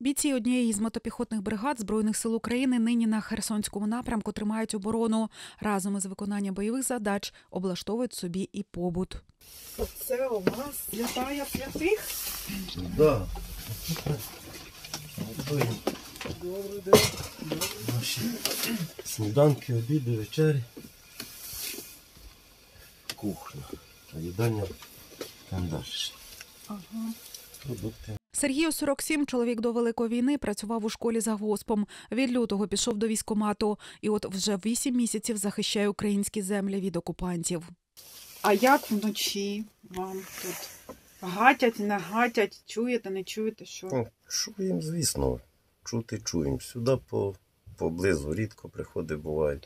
Бійці однієї з мотопіхотних бригад Збройних сил України нині на Херсонському напрямку тримають оборону. Разом із виконанням бойових задач облаштовують собі і побут. Оце у вас святая святих? Да. Готуємо. Добрий день. Наші сніданки, обіди, вечері. Кухня. А їдальня там далі. Ага. Продукти. Сергію 47, чоловік до Великої війни, працював у школі завгоспом. Від лютого пішов до військкомату. І от вже 8 місяців захищає українські землі від окупантів. А як вночі вам тут? Гатять, не гатять, чуєте, не чуєте, що? Ну, чуємо, звісно. Чути чуємо. Сюди поблизу рідко приходи бувають.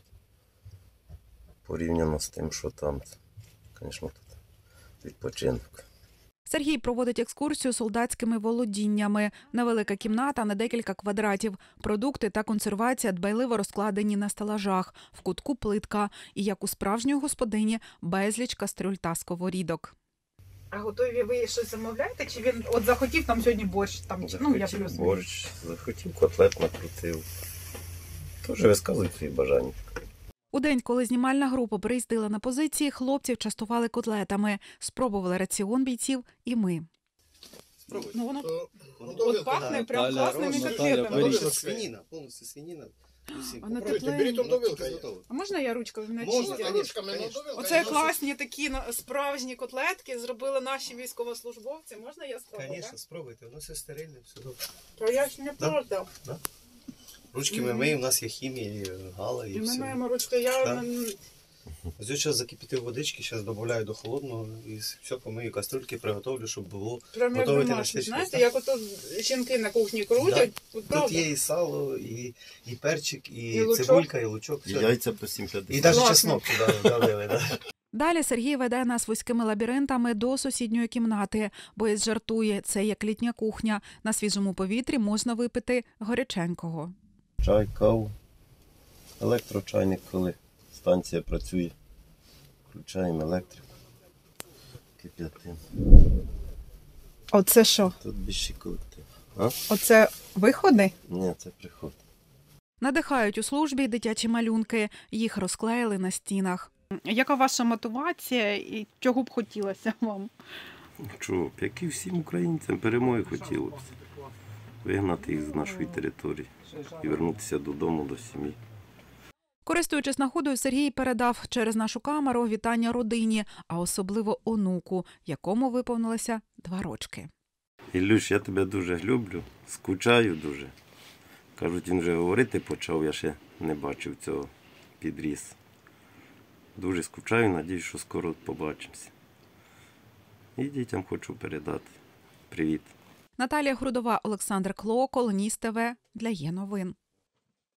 Порівняно з тим, що там. Звісно, тут відпочинок. Сергій проводить екскурсію солдатськими володіннями. Невелика кімната на декілька квадратів. Продукти та консервація дбайливо розкладені на стелажах. В кутку плитка. І, як у справжньої господині, безліч кастрюль та сковорідок. А готові ви щось замовляєте? Чи він от захотів там сьогодні борщ? Там, Захотів борщ, захотів котлет накрутив. Тож висказують свої бажання. У день, коли знімальна група приїздила на позиції, хлопців частували котлетами. Спробували раціон бійців і ми. Ну, воно от пахне прям класними котлетами. Свинина, повністю свинина. Воно Беріть он до вилка. А можна я ручками не Можна, чистю? ручками, но до вилка. Оце класні такі справжні котлетки зробили наші військовослужбовці. Можна я спробую? Звісно, спробуйте, воно все стерильне, все добре. Та я ж не проти. Ручки ми миємо, у нас є хімія, і гала, і І ми все. маємо ручки. Я Так. Ось я зараз закипятив водички, зараз додаю до холодного і все помию, кастрюльки приготовлю, щоб було прям як готувати на домашні. свічку. Знаєте, як ото жінки на кухні крутять. От Тут є і сало, і перчик, і лучок. цибулька, і лучок. І все. яйця по 7,50. І навіть Класно. чеснок туди дали. Да. Далі Сергій веде нас вузькими лабіринтами до сусідньої кімнати. Боєць жартує, це як літня кухня. На свіжому повітрі можна випити горяченького. Чай, каву, електрочайник, коли станція працює. Включаємо електрику, кип'ятимо. Оце що? Тут більший колектив. Оце виходи? Ні, це приход. Надихають у службі й дитячі малюнки. Їх розклеїли на стінах. Яка ваша мотивація і чого б хотілося вам? Чого, як і всім українцям, перемоги хотілося. Вигнати їх з нашої території і вернутися додому, до сім'ї. Користуючись нагодою, Сергій передав через нашу камеру вітання родині, а особливо онуку, якому виповнилося 2 рочки. Ілюш, я тебе дуже люблю, скучаю дуже. Кажуть, він вже говорити почав, я ще не бачив цього, підріс. Дуже скучаю, надіюсь, що скоро побачимося. І дітям хочу передати привіт. Наталія Грудова, Олександр Клокол, Ніс ТВ для Є новин.